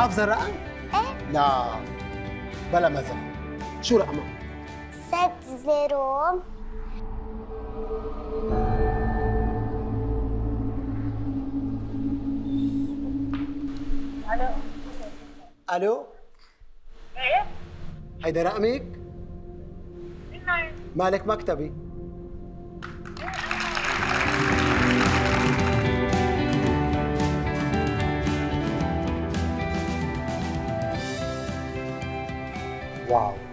حافظة الرقم؟ ايه؟ لا بلا مزح. شو رقمك؟ 60. الو. الو؟ ايه؟ هيدا رقمك؟ مين معي؟ مالك مكتبي. واو